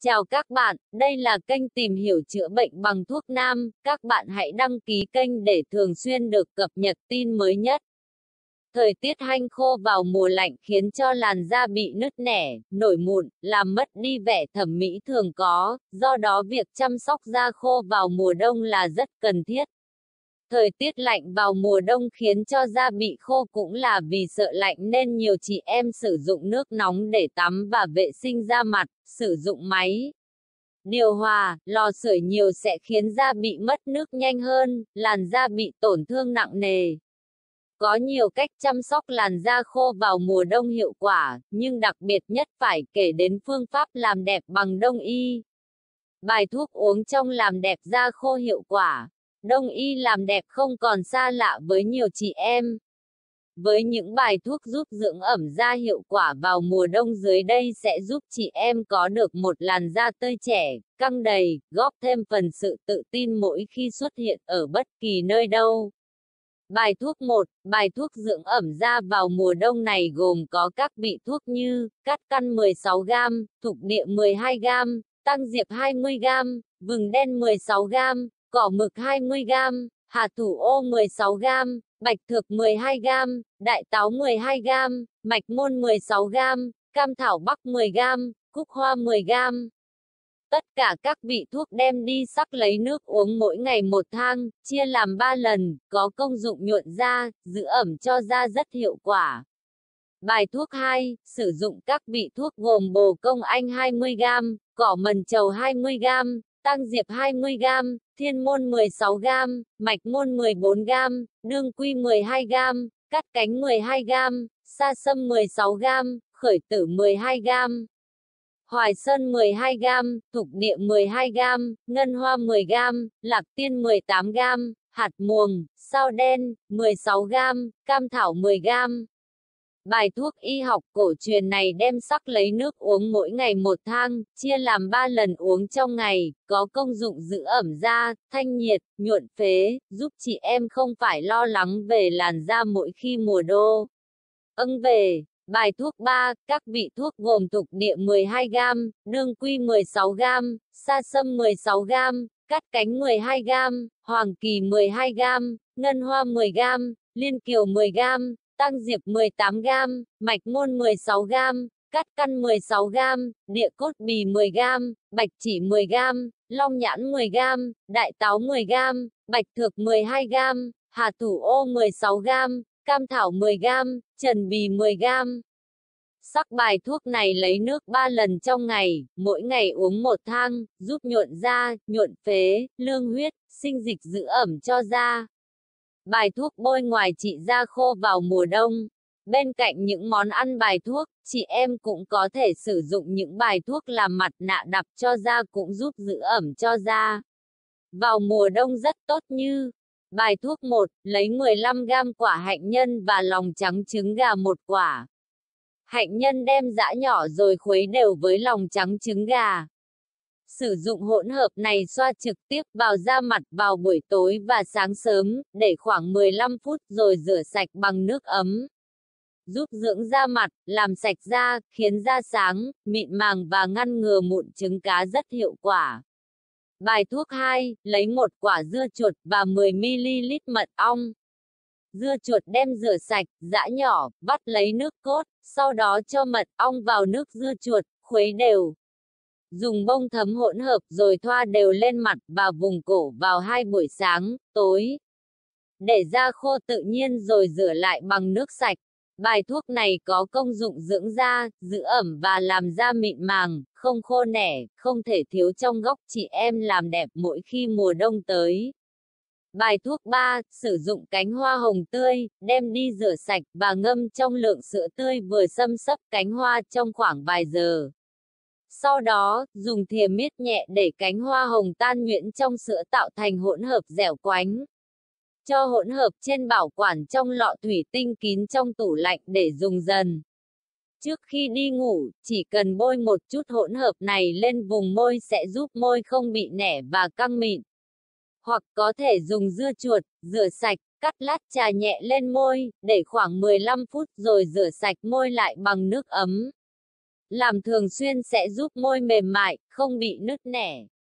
Chào các bạn, đây là kênh tìm hiểu chữa bệnh bằng thuốc nam. Các bạn hãy đăng ký kênh để thường xuyên được cập nhật tin mới nhất. Thời tiết hanh khô vào mùa lạnh khiến cho làn da bị nứt nẻ, nổi mụn, làm mất đi vẻ thẩm mỹ thường có, do đó việc chăm sóc da khô vào mùa đông là rất cần thiết. Thời tiết lạnh vào mùa đông khiến cho da bị khô cũng là vì sợ lạnh nên nhiều chị em sử dụng nước nóng để tắm và vệ sinh da mặt, sử dụng máy điều hòa, lò sưởi nhiều sẽ khiến da bị mất nước nhanh hơn, làn da bị tổn thương nặng nề. Có nhiều cách chăm sóc làn da khô vào mùa đông hiệu quả, nhưng đặc biệt nhất phải kể đến phương pháp làm đẹp bằng đông y. Bài thuốc uống trong làm đẹp da khô hiệu quả. Đông y làm đẹp không còn xa lạ với nhiều chị em. Với những bài thuốc giúp dưỡng ẩm da hiệu quả vào mùa đông dưới đây sẽ giúp chị em có được một làn da tươi trẻ, căng đầy, góp thêm phần sự tự tin mỗi khi xuất hiện ở bất kỳ nơi đâu. Bài thuốc 1, bài thuốc dưỡng ẩm da vào mùa đông này gồm có các vị thuốc như cát căn 16g, thục địa 12g, tăng diệp 20g, vừng đen 16g, cỏ mực 20g, hà thủ ô 16g, bạch thược 12g, đại táo 12g, mạch môn 16g, cam thảo bắc 10g, cúc hoa 10g. Tất cả các vị thuốc đem đi sắc lấy nước uống mỗi ngày một thang, chia làm 3 lần, có công dụng nhuận da, giữ ẩm cho da rất hiệu quả. Bài thuốc 2, sử dụng các vị thuốc gồm bồ công anh 20g, cỏ mần trầu 20g, tăng diệp 20g, thiên môn 16g, mạch môn 14g, đương quy 12g, cát cánh 12g, sa sâm 16g, khởi tử 12g. Hoài Sơn 12g, thục địa 12g, ngân hoa 10g, lạc tiên 18g, hạt muồng, sao đen, 16g, cam thảo 10g. Bài thuốc y học cổ truyền này đem sắc lấy nước uống mỗi ngày một thang, chia làm 3 lần uống trong ngày, có công dụng giữ ẩm da, thanh nhiệt, nhuận phế, giúp chị em không phải lo lắng về làn da mỗi khi mùa đông về. Bài thuốc 3, các vị thuốc gồm thục địa 12g, đương quy 16g, sa sâm 16g, cát cánh 12g, hoàng kỳ 12g, ngân hoa 10g, liên kiều 10g, tăng diệp 18g, mạch môn 16g, cát căn 16g, địa cốt bì 10g, bạch chỉ 10g, long nhãn 10g, đại táo 10g, bạch thược 12g, hà thủ ô 16g, cam thảo 10g, trần bì 10g. Sắc bài thuốc này lấy nước 3 lần trong ngày, mỗi ngày uống một thang, giúp nhuận da, nhuận phế, lương huyết, sinh dịch giữ ẩm cho da. Bài thuốc bôi ngoài trị da khô vào mùa đông. Bên cạnh những món ăn bài thuốc, chị em cũng có thể sử dụng những bài thuốc làm mặt nạ đắp cho da cũng giúp giữ ẩm cho da. Vào mùa đông rất tốt như bài thuốc 1, lấy 15g quả hạnh nhân và lòng trắng trứng gà 1 quả. Hạnh nhân đem giã nhỏ rồi khuấy đều với lòng trắng trứng gà. Sử dụng hỗn hợp này xoa trực tiếp vào da mặt vào buổi tối và sáng sớm, để khoảng 15 phút rồi rửa sạch bằng nước ấm. Giúp dưỡng da mặt, làm sạch da, khiến da sáng, mịn màng và ngăn ngừa mụn trứng cá rất hiệu quả. Bài thuốc 2, lấy 1 quả dưa chuột và 10ml mật ong. Dưa chuột đem rửa sạch, giã nhỏ, vắt lấy nước cốt, sau đó cho mật ong vào nước dưa chuột, khuấy đều. Dùng bông thấm hỗn hợp rồi thoa đều lên mặt và vùng cổ vào 2 buổi sáng, tối. Để da khô tự nhiên rồi rửa lại bằng nước sạch. Bài thuốc này có công dụng dưỡng da, giữ ẩm và làm da mịn màng, không khô nẻ, không thể thiếu trong góc chị em làm đẹp mỗi khi mùa đông tới. Bài thuốc 3, sử dụng cánh hoa hồng tươi, đem đi rửa sạch và ngâm trong lượng sữa tươi vừa xâm xấp cánh hoa trong khoảng vài giờ. Sau đó, dùng thìa miết nhẹ để cánh hoa hồng tan nhuyễn trong sữa tạo thành hỗn hợp dẻo quánh. Cho hỗn hợp trên bảo quản trong lọ thủy tinh kín trong tủ lạnh để dùng dần. Trước khi đi ngủ, chỉ cần bôi một chút hỗn hợp này lên vùng môi sẽ giúp môi không bị nẻ và căng mịn. Hoặc có thể dùng dưa chuột, rửa sạch, cắt lát chà nhẹ lên môi, để khoảng 15 phút rồi rửa sạch môi lại bằng nước ấm. Làm thường xuyên sẽ giúp môi mềm mại, không bị nứt nẻ.